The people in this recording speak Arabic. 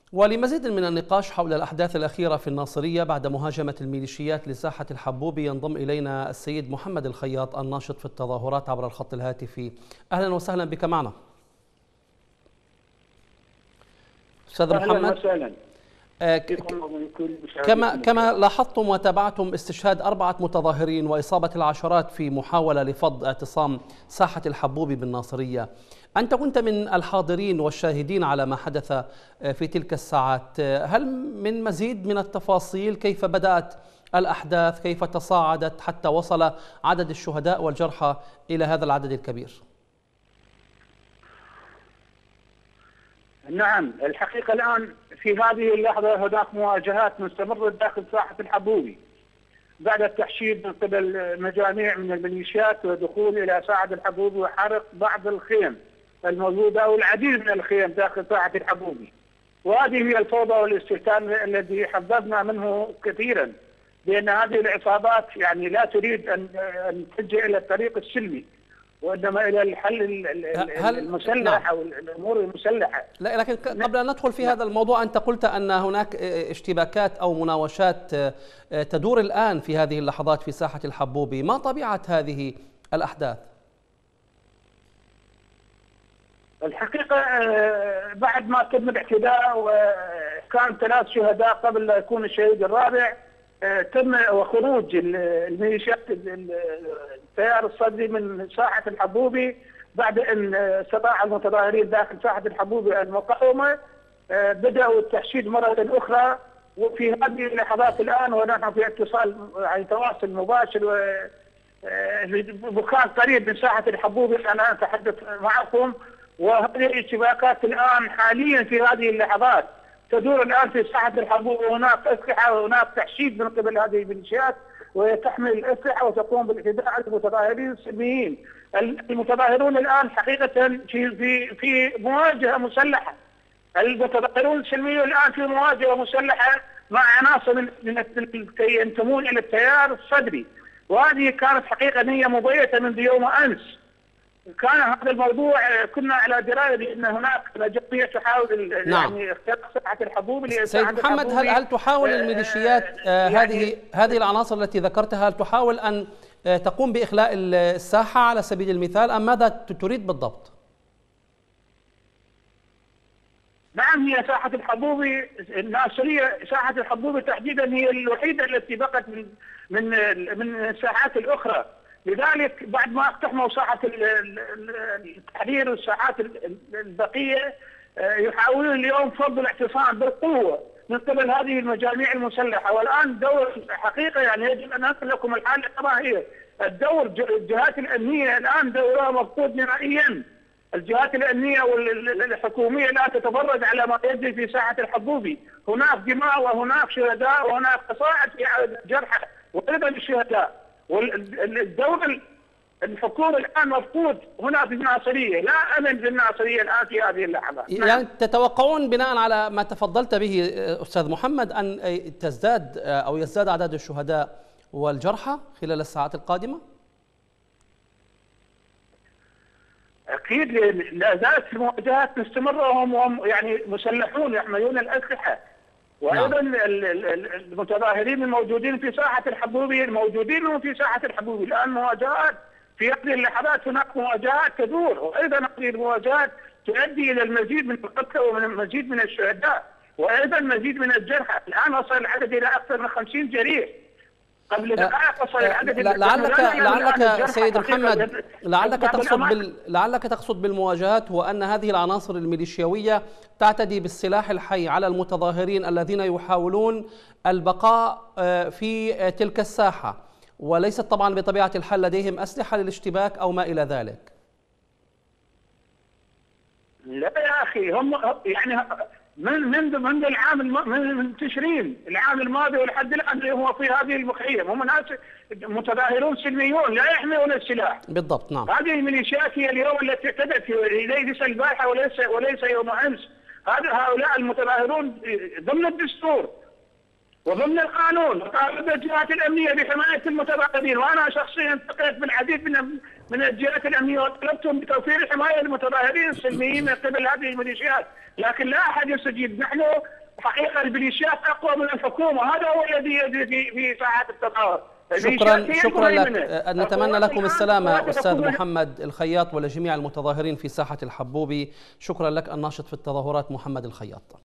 ولمزيد من النقاش حول الأحداث الأخيرة في الناصرية بعد مهاجمة الميليشيات لساحة الحبوبي ينضم إلينا السيد محمد الخياط الناشط في التظاهرات عبر الخط الهاتفي. أهلا وسهلا بك معنا أستاذ محمد. أهلا وسهلا. كما لاحظتم وتابعتم استشهاد 4 متظاهرين وإصابة العشرات في محاولة لفض اعتصام ساحة الحبوبي بالناصرية، أنت كنت من الحاضرين والشاهدين على ما حدث في تلك الساعات، هل من مزيد من التفاصيل كيف بدأت الأحداث، كيف تصاعدت حتى وصل عدد الشهداء والجرحى إلى هذا العدد الكبير؟ نعم، الحقيقة الآن في هذه اللحظة هناك مواجهات مستمرة داخل ساحة الحبوبي بعد التحشيد من قبل مجاميع من الميليشيات ودخول إلى ساحة الحبوبي وحرق بعض الخيم الموجودة أو العديد من الخيم داخل ساحة الحبوبي. وهذه هي الفوضى والاستهتان الذي حذرنا منه كثيرا، بأن هذه العصابات يعني لا تريد أن تلجأ إلى الطريق السلمي وإنما إلى الحل المسلح أو الأمور المسلحة. لكن قبل أن ندخل في هذا الموضوع، أنت قلت أن هناك اشتباكات أو مناوشات تدور الآن في هذه اللحظات في ساحة الحبوبي، ما طبيعة هذه الأحداث؟ الحقيقة بعد ما تم الاعتداء وكان 3 شهداء قبل لا يكون الشهيد الرابع، تم وخروج الميليشيات التيار الصدري من ساحة الحبوبي بعد أن استطاع المتظاهرين داخل ساحة الحبوبي المقاومة. بدأوا التحشيد مرة أخرى، وفي هذه اللحظات الآن ونحن في اتصال يعني تواصل مباشر بمكان قريب من ساحة الحبوبي أنا أتحدث معكم. وهذه الاشتباكات الآن حاليا في هذه اللحظات تدور الآن في ساحة الحبوبي، وهناك أسلحة وهناك تحشيد من قبل هذه الميليشيات وهي تحمل الأسلحة وتقوم بالاعتداء على المتظاهرين السلميين. المتظاهرون الآن حقيقة في مواجهة مسلحة. المتظاهرون السلميون الآن في مواجهة مسلحة مع عناصر من ينتمون إلى التيار الصدري، وهذه كانت حقيقة هي مبيتة منذ يوم أمس. كان هذا الموضوع كنا على درايه بان هناك نجاحيه تحاول يعني اختراق ساحه الحبوبي. سيد محمد، هل تحاول الميليشيات هذه العناصر التي ذكرتها، هل تحاول ان تقوم باخلاء الساحه على سبيل المثال، ام ماذا تريد بالضبط؟ نعم، هي ساحه الحبوبي الناصريه، ساحه الحبوبي تحديدا هي الوحيده التي بقت من الساحات الاخرى. لذلك بعد ما اقتحموا ساحة التحرير والساحات البقية يحاولون اليوم فرض الاعتصام بالقوة من قبل هذه المجاميع المسلحة. والآن دور حقيقة يعني يجب أن أنقل لكم الحالة كما هي. الدور الجهات الأمنية الآن دورها مفقود نهائيا. الجهات الأمنية والحكومية لا تتفرج على ما يجري في ساحة الحبوبي. هناك دماء وهناك شهداء وهناك تصاعد في جرحى وأيضا الشهداء. والدور الحكومي الآن مفقود هنا في الناصرية، لا أمن في الناصرية الآن في هذه اللحظة. يعني تتوقعون بناء على ما تفضلت به أستاذ محمد أن تزداد أو يزداد عدد الشهداء والجرحى خلال الساعات القادمة؟ أكيد، لا زالت المواجهات مستمرة وهم يعني مسلحون يحملون الأسلحة. وايضا المتظاهرين الموجودين في ساحه الحبوبي الموجودين في ساحه الحبوبي الان مواجهات في هذه اللحظات، هناك مواجهات تدور، وايضا هذه المواجهات تؤدي الى المزيد من القتلى والمزيد من الشهداء وايضا مزيد من الجرحى. الان وصل العدد الى اكثر من 50 جريح. قبل دقائق وصل العدد لعلك سيد محمد لعلك تقصد بالمواجهات هو أن هذه العناصر الميليشياوية تعتدي بالسلاح الحي على المتظاهرين الذين يحاولون البقاء في تلك الساحة، وليست طبعا بطبيعة الحال لديهم أسلحة للاشتباك أو ما إلى ذلك. لا يا أخي، هم يعني منذ العام من تشرين العام الماضي ولحد الان هو في هذه المخيم هم ناس متظاهرون سلميون لا يحملون السلاح. بالضبط، نعم. هذه الميليشيات هي اليوم التي اعتدت، ليس البارحه وليس يوم امس. هؤلاء المتظاهرون ضمن الدستور وضمن القانون وطالب الجهات الامنيه بحمايه المتظاهرين، وانا شخصيا التقيت بالعديد من الجهات الامنيه وطلبتم بتوفير الحمايه للمتظاهرين السلميين من قبل هذه الميليشيات، لكن لا احد يستجيب. نحن حقيقه الميليشيات اقوى من الحكومه، هذا هو الذي يجري في ساحات التظاهر. شكرا لك. نتمنى لكم السلامة أستاذ محمد الخياط ولجميع المتظاهرين في ساحة الحبوبي. شكرا لك الناشط في التظاهرات محمد الخياط.